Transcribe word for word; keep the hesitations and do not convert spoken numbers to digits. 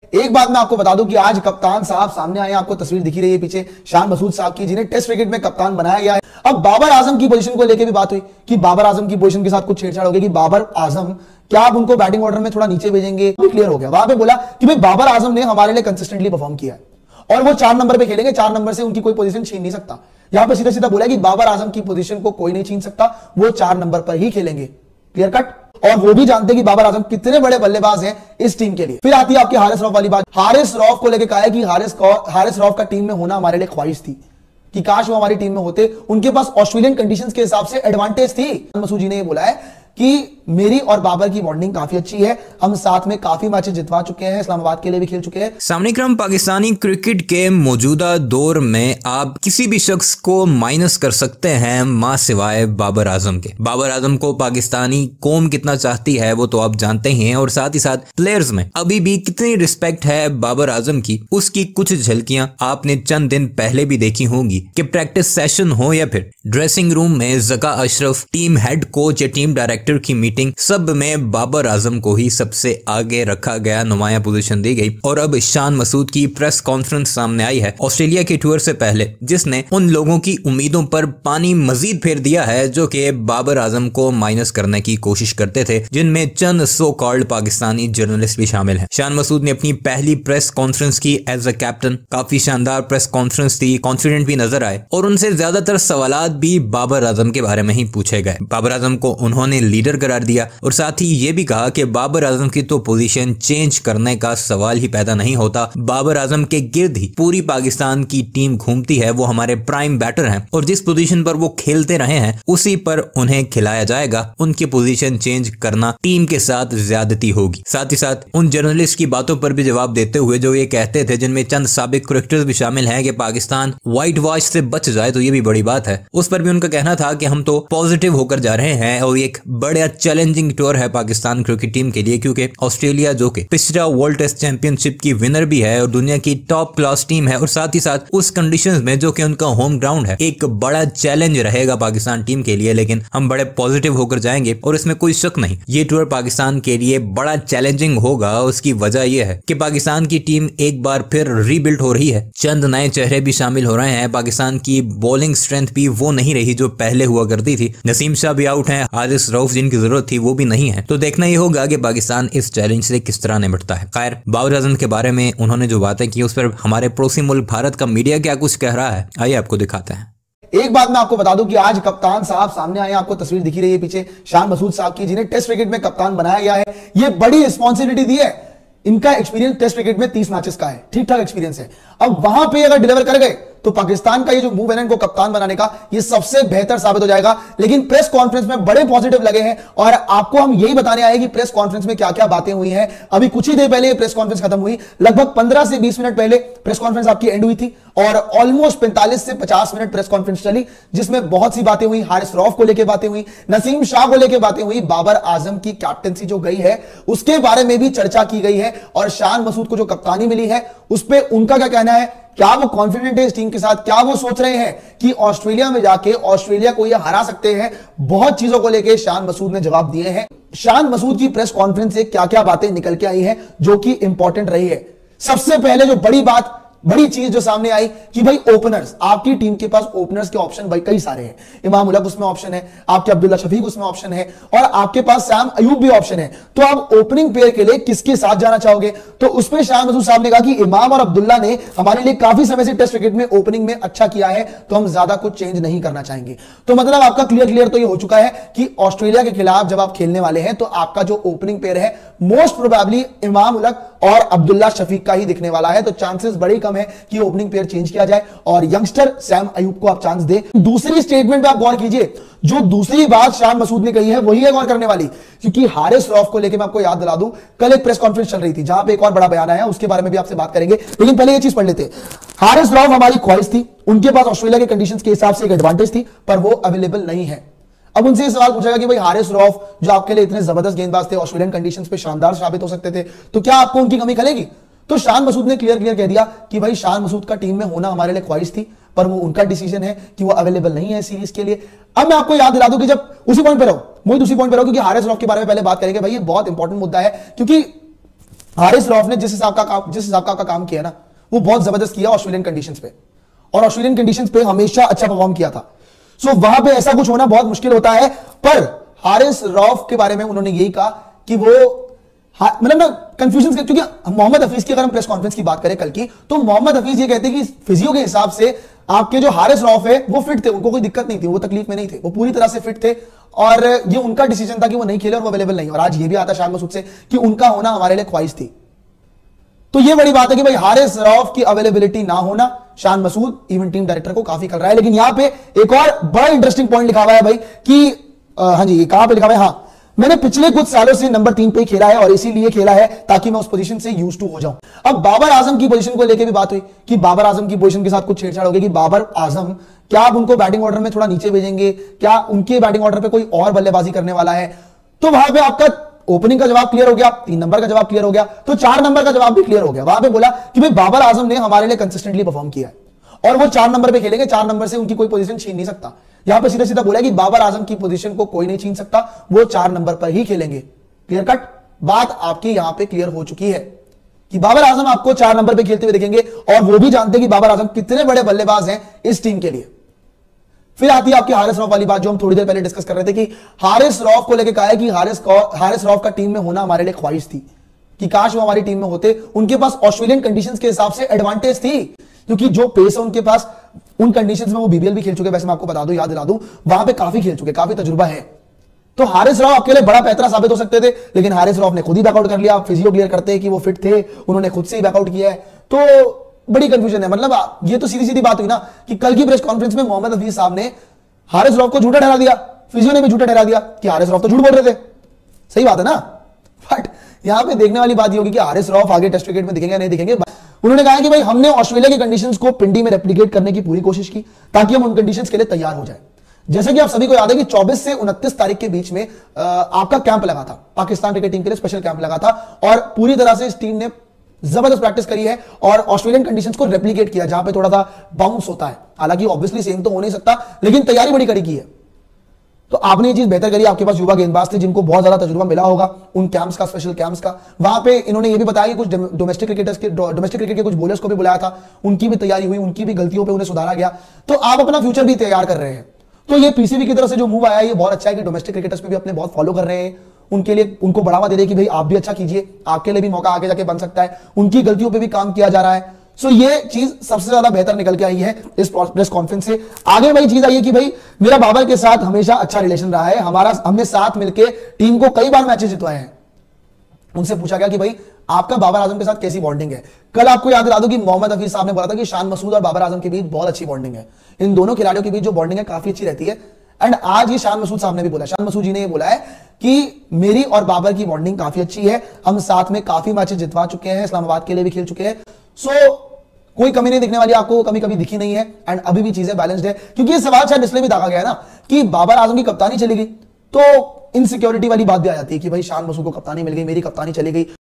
एक बात मैं आपको बता दूं कि आज कप्तान साहब सामने आए, आपको तस्वीर दिखी रही है पीछे शान मसूद साहब की, जिन्हें टेस्ट क्रिकेट में कप्तान बनाया गया है। अब बाबर आजम की पोजीशन को लेकर भी बात हुई कि बाबर आजम की पोजीशन के साथ कुछ छेड़छाड़ हो गई कि बाबर आजम क्या आप उनको बैटिंग ऑर्डर में थोड़ा नीचे भेजेंगे, क्लियर हो गया। वहां पे बोला कि भाई बाबर आजम ने हमारे लिए कंसिस्टेंटली परफॉर्म किया है और वो चार नंबर पे खेलेंगे, चार नंबर से उनकी कोई पोजीशन छीन नहीं सकता। यहां पे सीधा सीधा बोला कि बाबर आजम की पोजीशन को कोई नहीं छीन सकता, वो चार नंबर पर ही खेलेंगे, क्लियर कट। और वो भी जानते हैं कि बाबर आजम कितने बड़े बल्लेबाज हैं इस टीम के लिए। फिर आती है आपकी हारिस रऊफ वाली बात। हारिस रऊफ को लेकर कहा है कि हारिस हारिस रऊफ का टीम में होना हमारे लिए ख्वाहिश थी कि काश वो हमारी टीम में होते, उनके पास ऑस्ट्रेलियन कंडीशंस के हिसाब से एडवांटेज थी। मसूद जी ने ये बोला है कि मेरी और बाबर की बॉन्डिंग काफी अच्छी है, हम साथ में काफी मैचेस जितवा चुके हैं, इस्लामाबाद के लिए भी खेल चुके हैं। सामने क्रम पाकिस्तानी क्रिकेट के मौजूदा दौर में आप किसी भी शख्स को माइनस कर सकते हैं मां सिवाय बाबर आजम के। बाबर आजम को पाकिस्तानी कौम कितना चाहती है वो तो आप जानते ही हैं, और साथ ही साथ प्लेयर्स में अभी भी कितनी रिस्पेक्ट है बाबर आजम की, उसकी कुछ झलकियां आपने चंद दिन पहले भी देखी होंगी कि प्रैक्टिस सेशन हो या फिर ड्रेसिंग रूम में Zaka Ashraf, team head coach या टीम डायरेक्टर की मीटिंग, सब में बाबर आजम को ही सबसे आगे रखा गया, नुमायां पोजीशन दी गई। और अब शान मसूद की प्रेस कॉन्फ्रेंस सामने आई है ऑस्ट्रेलिया के टूर से पहले, जिसने उन लोगों की उम्मीदों पर पानी मजीद फेर दिया है जो कि बाबर आजम को माइनस करने की कोशिश करते थे, जिनमें चंद सो कॉल्ड पाकिस्तानी जर्नलिस्ट भी शामिल हैं। शान मसूद ने अपनी पहली प्रेस कॉन्फ्रेंस की एज अ कैप्टन, काफी शानदार प्रेस कॉन्फ्रेंस थी, कॉन्फिडेंट भी नजर आए और उनसे ज्यादातर सवालात भी बाबर आजम के बारे में ही पूछे गए। बाबर आजम को उन्होंने लीडर करार दिया और साथ ही ये भी कहा कि बाबर आजम की तो पोजीशन चेंज करने का सवाल ही पैदा नहीं होता, बाबर आजम के गिर्द ही पूरी पाकिस्तान की टीम घूमती है, वो हमारे प्राइम बैटर हैं और जिस पोजीशन पर वो खेलते रहे हैं उसी पर उन्हें खिलाया जाएगा, उनकी पोजीशन चेंज करना टीम के साथ ज्यादती होगी। साथ ही साथ उन जर्नलिस्ट की बातों पर भी जवाब देते हुए जो ये कहते थे, जिनमें चंद साबिक क्रिकेटर्स भी शामिल हैं, कि पाकिस्तान व्हाइट वॉश से बच जाए तो ये भी बड़ी बात है, उस पर भी उनका कहना था कि हम तो पॉजिटिव होकर जा रहे हैं और एक बड़ा चैलेंजिंग टूर है पाकिस्तान क्रिकेट टीम के लिए, क्योंकि ऑस्ट्रेलिया जो कि पिछला वर्ल्ड टेस्ट चैंपियनशिप की विनर भी है और दुनिया की टॉप क्लास टीम है, और साथ ही साथ उस कंडीशंस में जो कि उनका होम ग्राउंड है, एक बड़ा चैलेंज रहेगा पाकिस्तान टीम के लिए। लेकिन हम बड़े पॉजिटिव होकर जाएंगे और इसमें कोई शक नहीं, ये टूर पाकिस्तान के लिए बड़ा चैलेंजिंग होगा। उसकी वजह यह है कि पाकिस्तान की टीम एक बार फिर रीबिल्ड हो रही है, चंद नए चेहरे भी शामिल हो रहे हैं, पाकिस्तान की बॉलिंग स्ट्रेंथ भी वो नहीं रही जो पहले हुआ करती थी, नसीम शाह भी आउट है, हारिस रऊफ जिनकी जरूरत थी वो भी नहीं है, तो देखना ही होगा कि पाकिस्तान इस चैलेंज से किस तरह निपटता है। खैर, बाबर आजम के बारे में उन्होंने जो बातें की उस पर हमारे पड़ोसी मुल्क भारत का मीडिया क्या कुछ कह रहा है, आइए आपको दिखाते हैं। एक बात मैं आपको बता दूं कि आज कप्तान साहब सामने आए, आपको तस्वीर दिखी रही है पीछे शान मसूद साहब की, जिन्हें टेस्ट क्रिकेट में कप्तान बनाया गया है। ये बड़ी रिस्पॉन्सिबिलिटी दी है, इनका एक्सपीरियंस टेस्ट क्रिकेट में तीस मैचेस का है, ठीक ठाक एक्सपीरियंस है। अब वहां पे अगर डिलीवर कर गए तो पाकिस्तान का ये जो मूव है इनको कप्तान बनाने का, ये सबसे बेहतर साबित हो जाएगा। लेकिन प्रेस कॉन्फ्रेंस में बड़े पॉजिटिव लगे हैं और आपको हम यही बताने आए कि प्रेस कॉन्फ्रेंस में क्या क्या बातें हुई हैं। अभी कुछ ही देर पहले प्रेस कॉन्फ्रेंस खत्म हुई, लगभग पंद्रह से बीस मिनट पहले प्रेस कॉन्फ्रेंस आपकी एंड हुई थी और ऑलमोस्ट पैंतालीस से पचास मिनट प्रेस कॉन्फ्रेंस चली, जिसमें बहुत सी बातें हुई। हारिस रऊफ को लेकर बातें हुई, नसीम शाह को लेकर बातें हुई, बाबर आजम की कैप्टनसी जो गई है उसके बारे में भी चर्चा की गई है और शान मसूद को जो कप्तानी मिली है उस पर उनका क्या कहना है, क्या वो कॉन्फिडेंट है इस टीम के साथ, क्या वो सोच रहे हैं कि ऑस्ट्रेलिया में जाके ऑस्ट्रेलिया को ये हरा सकते हैं। बहुत चीजों को लेके शान मसूद ने जवाब दिए हैं। शान मसूद की प्रेस कॉन्फ्रेंस से क्या क्या बातें निकल के आई हैं जो कि इंपॉर्टेंट रही है। सबसे पहले जो बड़ी बात, बड़ी चीज जो सामने आई कि भाई ओपनर्स, आपकी टीम के पास ओपनर्स के ऑप्शन भाई कई सारे हैं। इमाम उल हक उसमें ऑप्शन है, आपके अब्दुल्ला शफीक उसमें ऑप्शन है और आपके पास सैम अयूब भी ऑप्शन है। तो आप ओपनिंग पेयर के लिए किसके साथ जाना चाहोगे? तो उसमें शान मसूद साहब ने कहा कि इमाम और अब्दुल्ला ने हमारे लिए काफी समय से टेस्ट क्रिकेट में ओपनिंग में अच्छा किया है, तो हम ज्यादा कुछ चेंज नहीं करना चाहेंगे। तो मतलब आपका क्लियर क्लियर तो ये हो चुका है कि ऑस्ट्रेलिया के खिलाफ जब आप खेलने वाले हैं तो आपका जो ओपनिंग पेयर है मोस्ट प्रोबेबली इमाम उल हक और अब्दुल्ला शफीक का ही दिखने वाला है। तो चांसेस बड़े कम है कि ओपनिंग पेयर चेंज किया जाए और यंगस्टर सैम अयूब को आप चांस दें। दूसरी स्टेटमेंट पे आप गौर कीजिए, जो दूसरी बात शान मसूद ने कही है वही है गौर करने वाली, क्योंकि हारिस रऊफ को लेकर मैं आपको याद दिला दूं, कल एक प्रेस कॉन्फ्रेंस चल रही थी जहां पे एक और बड़ा बयान आया, उसके बारे में भी आपसे बात करेंगे, लेकिन पहले ये चीज पढ़ लेते। हारिस रऊफ हमारी ख्वाहिश थी, उनके पास ऑस्ट्रेलिया के कंडीशंस के हिसाब से एक एडवांटेज थी, पर वो अवेलेबल नहीं है। अब उनसे सवाल पूछेगा कि भाई हारिस रऊफ जो आपके लिए इतने जबरदस्त गेंदबाज थे, ऑस्ट्रेलियन कंडीशंस पे शानदार साबित हो सकते थे, तो क्या आपको उनकी कमी खलेगी? तो शान मसूद ने क्लियर क्लियर कह दिया कि भाई शान मसूद का टीम में होना हमारे लिए ख्वाहिश थी, पर वो उनका डिसीजन है कि वो अवेलेबल नहीं है सीरीज के लिए। अब मैं आपको याद दिला दूं कि जब उसी पॉइंट पे रहो, मुझे उसी पॉइंट पे रहो, क्योंकि हारिस रऊफ के बारे में पहले बात करेंगे। भाई ये बहुत इंपॉर्टेंट मुद्दा है, क्योंकि हारिस रऊफ ने जिस हिसाब का काम जिस हिसाब का, का काम किया ना, वो बहुत जबरदस्त किया ऑस्ट्रेलियन कंडीशंस पे, और ऑस्ट्रेलियन कंडीशंस पे हमेशा अच्छा परफॉर्म किया था। सो वहां पे ऐसा कुछ होना बहुत मुश्किल होता है। पर हारिस रऊफ के बारे में उन्होंने यही कहा कि वो मतलब ना कंफ्यूजन, क्योंकि मोहम्मद हफीज की अगर हम प्रेस कॉन्फ्रेंस की बात करें कल की, तो मोहम्मद हफीज ये कहते हैं कि फिजियो के हिसाब से आपके जो हारिस रऊफ है वो फिट थे, उनको कोई दिक्कत नहीं थी, वो तकलीफ में नहीं थे, वो पूरी तरह से फिट थे, और ये उनका डिसीजन था कि वो नहीं खेले और वो अवेलेबल नहीं। और आज ये भी आता शान मसूद से कि उनका होना हमारे लिए ख्वाहिश थी। तो ये बड़ी बात है कि भाई हारिस रऊफ की अवेलेबिलिटी ना होना Shan Masood event team director को काफी कर रहा है। लेकिन यहां पे एक और बड़ा इंटरेस्टिंग पॉइंट लिखा हुआ है भाई कि आ, हाँ जी, कहां पे लिखा हुआ है, हाँ, मैंने पिछले कुछ सालों से नंबर तीन पे ही खेला है और इसीलिए खेला है ताकि मैं उस पोजीशन से यूज टू हो जाऊं। अब बाबर आजम की पोजीशन को लेकर भी बात हुई कि बाबर आजम की पोजीशन के साथ कुछ छेड़छाड़ हो गई कि बाबर आजम क्या आप उनको बैटिंग ऑर्डर में थोड़ा नीचे भेजेंगे, क्या उनके बैटिंग ऑर्डर पे कोई और बल्लेबाजी करने वाला है। तो वहां पे आपका ओपनिंग का जवाब क्लियर हो गया, तीन नंबर का जवाब क्लियर हो गया, तो चार नंबर का जवाब भी क्लियर हो गया। वहां पे बोला कि भाई बाबर आजम ने हमारे लिए कंसिस्टेंटली परफॉर्म किया है और वो चार नंबर पे खेलेंगे, चार नंबर से उनकी कोई पोजीशन छीन नहीं सकता। यहां पे सीधा सीधा बोला कि बाबर आजम की पोजीशन को कोई नहीं छीन सकता, वो चार नंबर पर ही खेलेंगे। क्लियर कट बात आपकी यहां पे क्लियर हो चुकी है कि बाबर आजम आपको चार नंबर पे खेलते हुए देखेंगे, और वो भी जानते हैं कि बाबर आजम कितने बड़े बल्लेबाज हैं इस टीम के लिए। फिर आती है आपकी हारिस रऊफ वाली बात जो हम थोड़ी देर पहले डिस्कस कर रहे थे कि हारिस रऊफ को लेकर कहा है कि हारिस हारिस रऊफ का टीम में होना हमारे लिए ख्वाहिश थी कि काश वो हमारी टीम में होते। उनके पास ऑस्ट्रेलियन कंडीशंस के हिसाब से एडवांटेज थी, क्योंकि जो पेस है उनके पास, उन कंडीशंस में वो बीबीएल भी खेल चुके, वैसे मैं आपको बता दूं, याद दिला दूं, वहां पे काफी खेल चुके, काफी तजुर्बा है। तो हारिस रऊफ आपके लिए बड़ा पैतरा साबित हो सकते थे, लेकिन हारिस रऊफ ने खुद ही बैकआउट कर लिया। फिजियो क्लियर करते हैं कि वो फिट थे, उन्होंने खुद से ही बैकआउट किया है। तो बड़ी कंफ्यूजन है। मतलब ये तो सीधी सीधी बात हुई ना कि कल की प्रेस कॉन्फ्रेंस में मोहम्मद हफीज साहब ने हारिस रऊफ को झूठा ठहरा दिया, फिजियो ने भी झूठा ठहरा दिया कि हारिस रऊफ तो झूठ बोल रहे थे। सही बात है ना। बट यहां पे देखने वाली बात ये होगी कि हारिस रऊफ आगे टेस्ट क्रिकेट में दिखेंगे नहीं दिखेंगे। उन्होंने कहा कि भाई हमने ऑस्ट्रेलिया की कंडीशंस को पिंडी में रेप्लिकेट करने की पूरी कोशिश की ताकि हम उन कंडीशंस के लिए तैयार हो जाए। जैसे कि आप सभी को याद है कि चौबीस से उनतीस तारीख के बीच में आपका कैंप लगा था, पाकिस्तान क्रिकेट टीम के लिए स्पेशल कैंप लगा था, और पूरी तरह से इस टीम ने जबरदस्त प्रैक्टिस करी है और ऑस्ट्रेलियन कंडीशंस को रेप्लिकेट किया जहां पे थोड़ा सा बाउंस होता है। हालांकि ऑब्वियसली सेम तो हो नहीं सकता, लेकिन तैयारी बड़ी कड़ी की है। तो आपने ये चीज बेहतर करी, आपके पास युवा गेंदबाज थे जिनको बहुत ज्यादा तजुर्बा मिला होगा उन कैंप्स का, स्पेशल कैंप्स का। वहां पे इन्होंने ये भी बताया कि कुछ डोमेस्टिक क्रिकेटर्स के डोमेस्टिक क्रिकेट के कुछ बॉलर्स को भी बुलाया था, उनकी भी तैयारी हुई, उनकी भी गलतियों पे उन्हें सुधारा गया। तो आप अपना फ्यूचर भी तैयार कर रहे हैं। तो ये पीसीबी की तरफ से जो मूव आया ये बहुत अच्छा है कि डोमेस्टिक क्रिकेटर्स पे भी अपने बहुत फॉलो कर रहे हैं, उनके लिए उनको बढ़ावा दे रहे हैं कि भाई आप भी अच्छा कीजिए, आपके लिए भी मौका आगे जाके बन सकता है, उनकी गलतियों पे भी काम किया जा रहा है। सो so, ये चीज सबसे ज्यादा बेहतर निकल के आई है इस प्रेस कॉन्फ्रेंस से। आगे वही चीज आई है कि भाई मेरा बाबर के साथ हमेशा अच्छा रिलेशन रहा है, हमारा हमने साथ मिलकर टीम को कई बार मैचेस जितवाए हैं। उनसे पूछा गया कि भाई आपका बाबर आजम के साथ कैसी बॉन्डिंग है। कल आपको याद दिला दूं कि मोहम्मद हफीज साहब ने बोला था कि शान मसूद और बाबर आजम के बीच बहुत अच्छी बॉन्डिंग है, इन दोनों खिलाड़ियों के बीच जो बॉन्डिंग है काफी अच्छी रहती है। एंड आज ये शान मसूद साहब ने भी बोला, शान मसूद जी ने ये बोला है कि मेरी और बाबर की बॉन्डिंग काफी अच्छी है, हम साथ में काफी मैचेस जितवा चुके हैं, इस्लामाबाद के लिए भी खेल चुके हैं। सो so, कोई कमी नहीं दिखने वाली, आपको कमी कभी दिखी नहीं है। एंड अभी भी चीजें बैलेंस्ड है, क्योंकि ये सवाल शायद इसलिए भी दागा गया है ना कि बाबर आजम की कप्तानी चली गई तो इनसिक्योरिटी वाली बात भी आ जाती है कि भाई शान मसूद को कप्तानी मिल गई, मेरी कप्तानी चली गई,